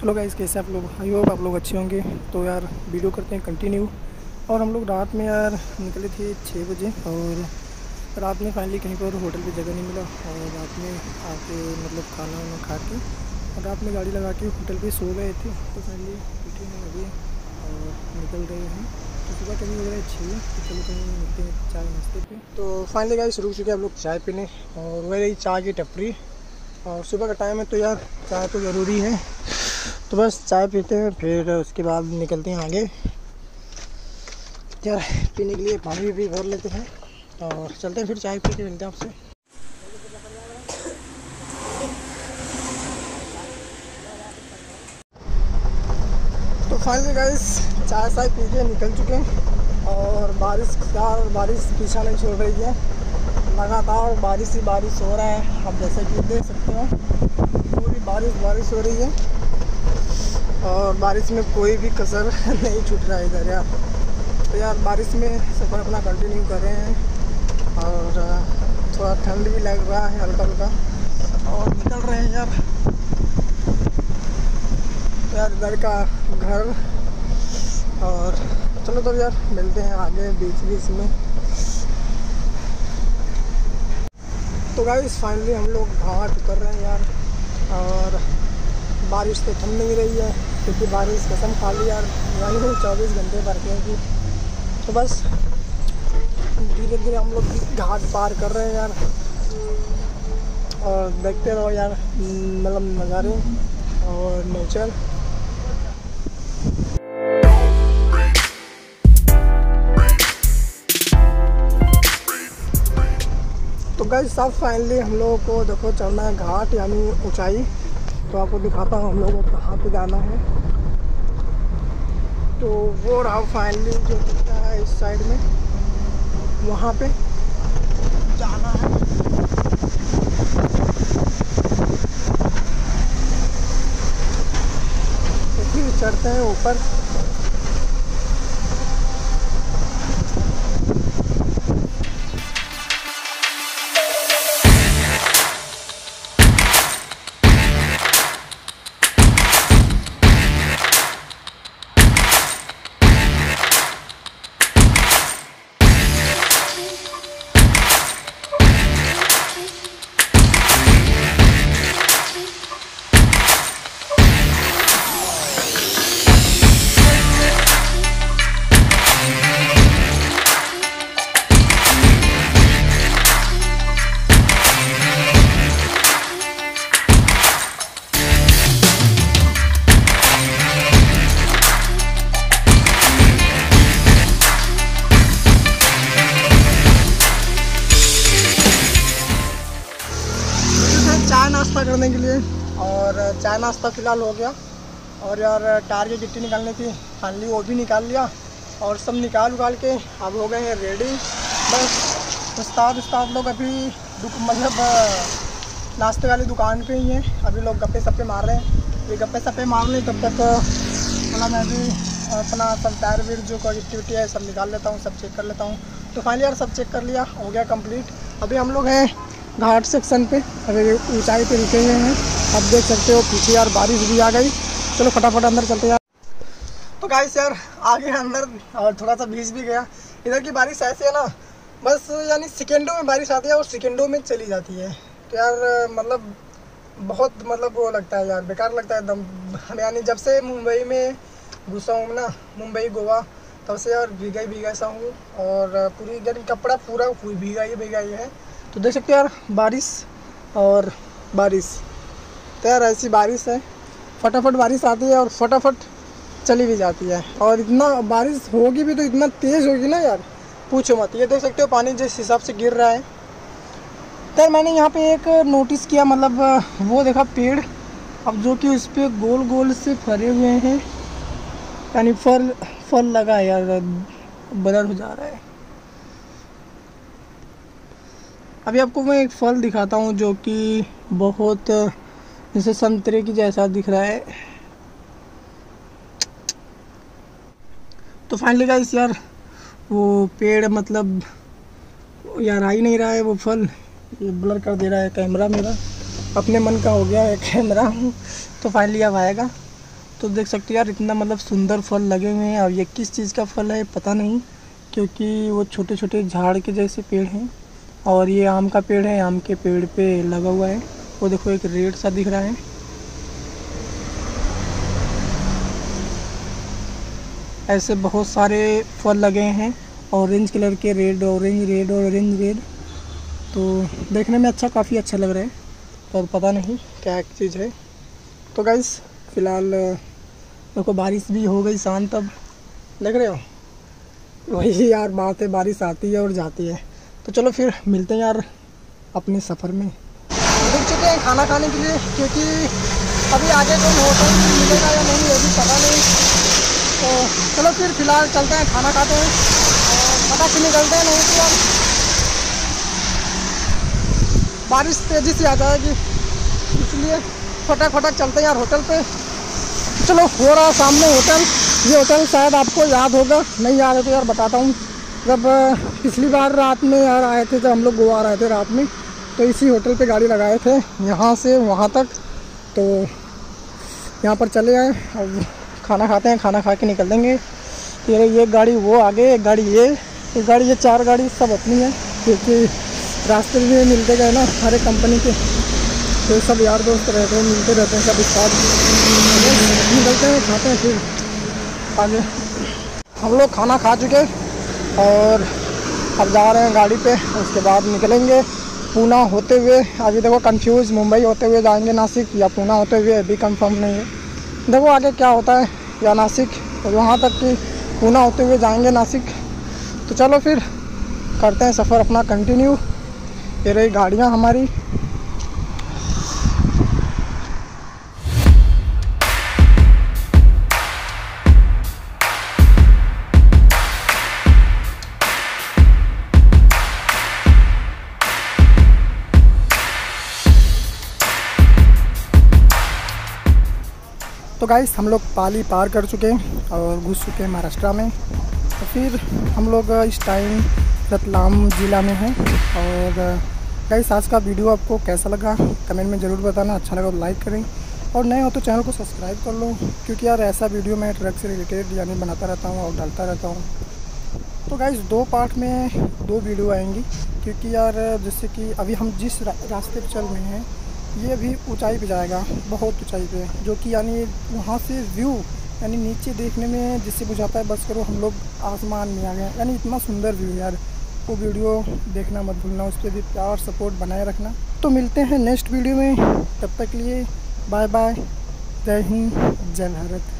Hello guys, कैसे आप लोग? आई होप आप लोग अच्छे होंगे। तो यार वीडियो करते हैं कंटिन्यू। और हम लोग रात में यार निकले थे 6 बजे, और रात में फाइनली कहीं पर होटल पे जगह नहीं मिला, और रात में आके मतलब खाना वाना खा के और रात में गाड़ी लगा के होटल पे सो गए थे। तो फाइनली उठे हैं अभी और निकल रहे हैं। तो सुबह टाइम हो रहा है 6, तो चलो कहीं मिलते हैं चाय नाश्ते पे। तो फाइनली गाइस रुक चुके हैं हम लोग चाय पीने, और वह रही चाय की टपरी। और सुबह का टाइम है तो यार चाय तो ज़रूरी है। तो बस चाय पीते हैं, फिर उसके बाद निकलते हैं आगे यार पीने के लिए। पानी भी भर लेते हैं और चलते हैं, फिर चाय पी के मिलते हैं आपसे। तो फाइनली गाइस चाय पी के निकल चुके हैं, और बारिश पीछा नहीं छोड़ रही है। लगातार बारिश ही बारिश हो रहा है, आप जैसे कि देख सकते हो पूरी बारिश हो रही है, और बारिश में कोई भी कसर नहीं छूट रहा है इधर यार। तो यार बारिश में सफ़र अपना कंटिन्यू कर रहे हैं, और थोड़ा ठंड भी लग रहा है हल्का हल्का, और निकल रहे हैं यार। तो यार इधर का घर, और चलो तो यार मिलते हैं आगे बीच में। तो गाइस फाइनली हम लोग घाट उतर रहे हैं यार, और बारिश तो थम नहीं रही है, क्योंकि बारिश कसम खा ली यार वही 24 घंटे बरसेगी। तो बस धीरे धीरे हम लोग घाट पार कर रहे हैं यार, और देखते रहो यार मतलब नज़ारे और नेचर। तो गाइस सब फाइनली हम लोगों को देखो चढ़ना है घाट, यानी ऊंचाई। तो आपको दिखाता हूँ हम लोगों को कहाँ पे जाना है। तो वो रहा फाइनली जो दिखता है इस साइड में, वहाँ पे जाना है। तो फिर चढ़ते हैं ऊपर। चाय नाश्ता करने के लिए, और चाय नाश्ता फ़िलहाल हो गया। और यार टायर की गिट्टी निकालनी थी, फाइनली वो भी निकाल लिया, और सब निकाल के अब हो गए हैं रेडी। बस उस्ताद लोग अभी मतलब नाश्ते वाली दुकान पे ही हैं। अभी लोग गप्पे सप्पे मार रहे हैं। ये गप्पे सप्पे मार रहे तब तक मतलब मैं भी अपना सब टायर वीर जो गिट्टी है सब निकाल लेता हूँ, सब चेक कर लेता हूँ। तो फाइनली यार सब चेक कर लिया, हो गया कंप्लीट। अभी हम लोग हैं घाट सेक्शन पे, अभी ऊंचाई पे रुके हुए हैं। आप देख सकते हो पीछे यार बारिश भी आ गई। चलो फटाफट अंदर चलते यार। तो गाइस यार आगे अंदर, और थोड़ा सा भीग भी गया। इधर की बारिश ऐसे है ना, बस यानी सेकेंडों में बारिश आती है और सेकेंडों में चली जाती है। तो यार मतलब बहुत मतलब वो लगता है यार, बेकार लगता है एकदम। हम यानी जब से मुंबई में घुसा हूँ ना, मुंबई गोवा, तब से यार भीगा सा हूँ, और पूरी यानी कपड़ा पूरा भीगा ही है। तो देख सकते हो यार बारिश और बारिश। तो यार ऐसी बारिश है, फटाफट बारिश आती है और फटाफट चली भी जाती है। और इतना बारिश होगी भी तो इतना तेज़ होगी ना यार, पूछो मत। ये देख सकते हो पानी जिस हिसाब से गिर रहा है। तो यार मैंने यहाँ पे एक नोटिस किया, मतलब वो देखा पेड़, अब जो कि उस पर गोल गोल से फरे हुए हैं, यानी फल लगा है यार, बदर हो जा रहा है। अभी आपको मैं एक फल दिखाता हूँ जो कि बहुत जैसे संतरे की जैसा दिख रहा है। तो फाइनली गाइस यार वो पेड़ मतलब यार आ ही नहीं रहा है वो फल, ये ब्लर कर दे रहा है कैमरा मेरा। अपने मन का हो गया है कैमरा। तो फाइनली अब आएगा, तो देख सकते हो यार, इतना मतलब सुंदर फल लगे हुए हैं। और ये किस चीज़ का फल है पता नहीं, क्योंकि वो छोटे छोटे झाड़ के जैसे पेड़ हैं। और ये आम का पेड़ है, आम के पेड़ पे लगा हुआ है। वो देखो एक रेड सा दिख रहा है। ऐसे बहुत सारे फल लगे हैं, ऑरेंज कलर के, red orange, red orange red. तो देखने में अच्छा, काफ़ी अच्छा लग रहा है, पर पता नहीं क्या चीज़ है। तो गाइस फ़िलहाल देखो बारिश भी हो गई शांत। अब देख रहे हो, वही यार बात है, बारिश आती है और जाती है। तो चलो फिर मिलते हैं यार अपने सफ़र में। रुक चुके हैं खाना खाने के लिए, क्योंकि अभी आगे कोई होटल मिलेगा या नहीं ये भी पता नहीं। तो चलो फिर फ़िलहाल चलते हैं, खाना खाते हैं और फटाक से निकलते हैं, नहीं तो यार बारिश तेज़ी से आ जाएगी, इसलिए फटाक चलते हैं यार होटल पे। चलो हो रहा सामने होटल। ये होटल शायद आपको याद होगा, नहीं याद है तो यार बताता हूँ। जब पिछली बार रात में यार आए थे, जब हम लोग गोवा आए थे रात में, तो इसी होटल पे गाड़ी लगाए थे यहाँ से वहाँ तक। तो यहाँ पर चले आए, अब खाना खाते हैं, खाना खा के निकल देंगे। ये गाड़ी वो आगे, एक गाड़ी ये गाड़ी, ये 4 गाड़ी सब अपनी है, क्योंकि रास्ते में मिलते गए ना हर एक कंपनी के, तो सब यार दोस्त रहते हैं, मिलते रहते हैं सब साथ। निकलते हैं, खाते हैं, फिर आगे। हम लोग खाना खा चुके और अब जा रहे हैं गाड़ी पे, उसके बाद निकलेंगे पूना होते हुए। अभी देखो कंफ्यूज, मुंबई होते हुए जाएंगे नासिक या पूना होते हुए, अभी कंफर्म नहीं है। देखो आगे क्या होता है, या नासिक वहाँ तक कि पूना होते हुए जाएंगे नासिक। तो चलो फिर करते हैं सफ़र अपना कंटिन्यू। ये रही गाड़ियाँ हमारी। तो गाइस हम लोग पाली पार कर चुके हैं और घुस चुके हैं महाराष्ट्र में। तो फिर हम लोग इस टाइम रतलाम ज़िला में हैं। और गाइस आज का वीडियो आपको कैसा लगा कमेंट में ज़रूर बताना। अच्छा लगा तो लाइक करें, और नए हो तो चैनल को सब्सक्राइब कर लो, क्योंकि यार ऐसा वीडियो मैं ट्रक से रिलेटेड यानी बनाता रहता हूँ और डालता रहता हूँ। तो गाइस 2 पार्ट में 2 वीडियो आएंगी, क्योंकि यार जैसे कि अभी हम जिस रास्ते पर चल रहे हैं ये अभी ऊंचाई पे जाएगा, बहुत ऊंचाई पे, जो कि यानी वहाँ से व्यू यानी नीचे देखने में जिससे बुझाता है बस करो हम लोग आसमान में आ गए, यानी इतना सुंदर व्यू यार। वो वीडियो देखना मत भूलना, उस पर भी प्यार सपोर्ट बनाए रखना। तो मिलते हैं नेक्स्ट वीडियो में, तब तक के लिए बाय बाय, जय हिंद, जय भारत।